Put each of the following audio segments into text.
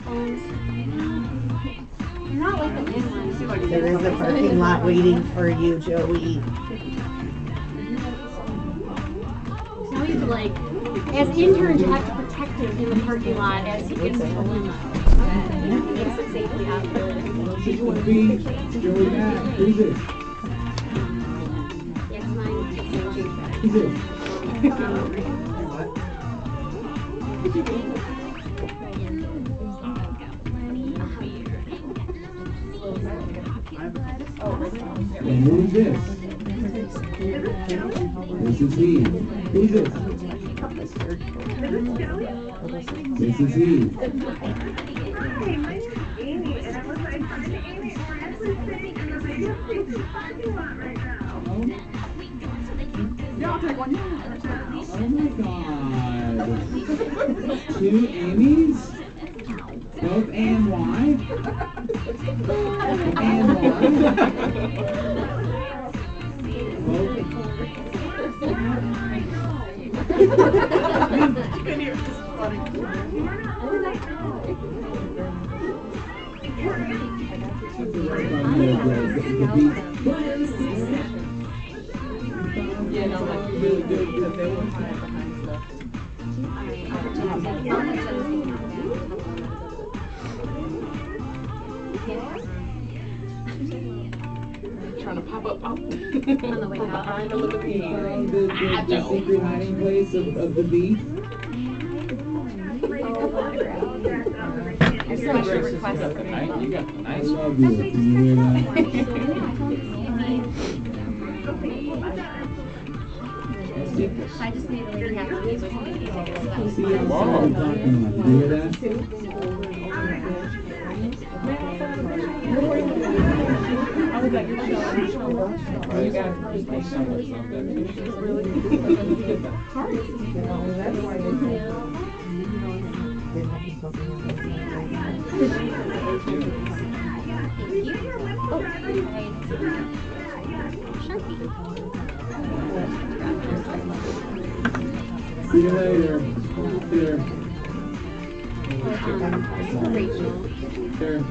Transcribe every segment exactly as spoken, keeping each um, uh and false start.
phones. You're not like the big ones. There is a parking lot waiting for you, Joey. So we have to like, as interns, you have to protect him in the parking lot as he gets in the limo. He makes it safely out of the beach, Joey back. Who's this? Yes, mine. Who's this? And who's this? This is he. Who's this? This is he. Hi, my name is Amy, and I was like, talking to Amy, and we're actually sitting in the radio station parking lot right now. Yeah, I'll take one. Oh my god. Two Amy's? Both A and Y? A and Y? Both. Yeah, no, like you really do because they will hide behind stuff. Trying to pop up, pop. On the way out. Behind a little bit. The, the, the secret hiding place of, of the bee. Special request. You got the nice love you. Can you hear that? I just made a lady happy with my baby. See, I'm sorry, talking about. You hear that? I was like, you're showing. You got to make something something. That's why they See you later. Here. Rachel. Here.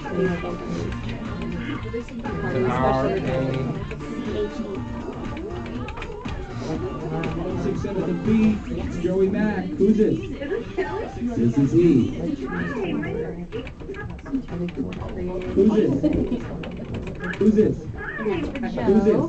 Six seven the beat. Joey Mack. Who's this? This is he. Who's this? Who's this? Who's this?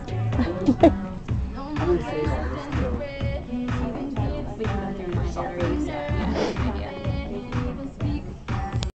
Sorry.